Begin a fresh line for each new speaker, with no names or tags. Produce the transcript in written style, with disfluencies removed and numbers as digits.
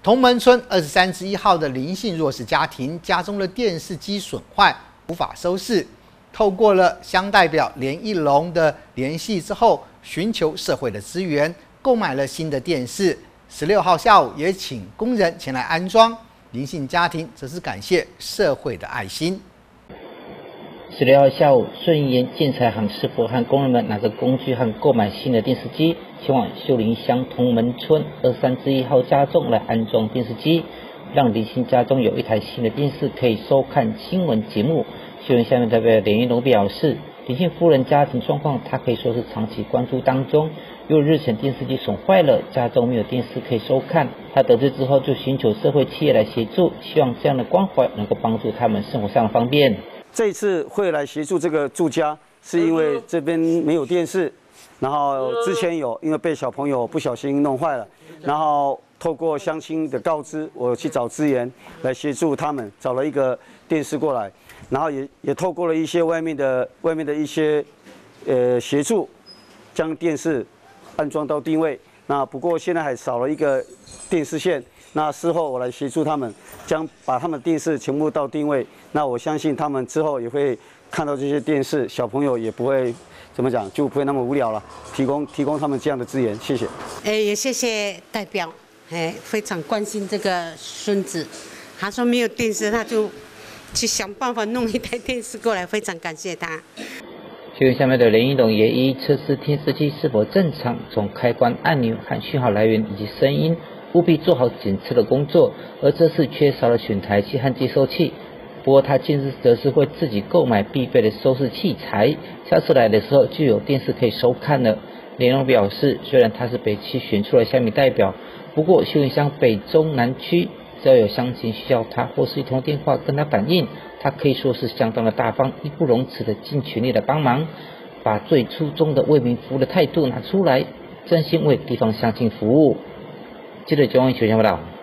同门村23之1号的林姓弱势家庭家中的电视机损坏，无法收视。透过了乡代表连一龙的联系之后，寻求社会的资源，购买了新的电视。16号下午也请工人前来安装。林姓家庭则是感谢社会的爱心。
16号下午，顺延建材行师傅和工人们拿着工具和购买新的电视机，前往秀林乡同门村23之1号家中来安装电视机，让林姓家中有一台新的电视可以收看新闻节目。秀林乡代表连一龙表示，林姓夫人家庭状况他可以说是长期关注当中，因为日前电视机损坏了，家中没有电视可以收看。他得知之后就寻求社会企业来协助，希望这样的关怀能够帮助他们生活上的方便。
这次会来协助这个住家，是因为这边没有电视，然后之前有，因为被小朋友不小心弄坏了，然后透过乡亲的告知，我去找资源来协助他们，找了一个电视过来，然后也透过了一些外面的一些协助，将电视安装到定位。那不过现在还少了一个电视线。那事后我来协助他们，把他们电视全部到定位。那我相信他们之后也会看到这些电视，小朋友也不会怎么讲，就不会那么无聊了。提供他们这样的资源，谢谢。
也谢谢代表，非常关心这个孙子。他说没有电视，他就去想办法弄一台电视过来，非常感谢他。
秀林下面的连一龙也一一测试电视机是否正常，从开关按钮和讯号来源以及声音。务必做好检测的工作，而这次缺少了选台器和接收器。不过他近日则是会自己购买必备的收视器材，下次来的时候就有电视可以收看了。连龙表示，虽然他是北区选出来的乡民代表，不过秀林乡北中南区只要有乡亲需要他或是一通电话跟他反映，他可以说是相当的大方，义不容辞的尽全力的帮忙，把最初衷的为民服务的态度拿出来，真心为地方乡亲服务。记者江文学报道。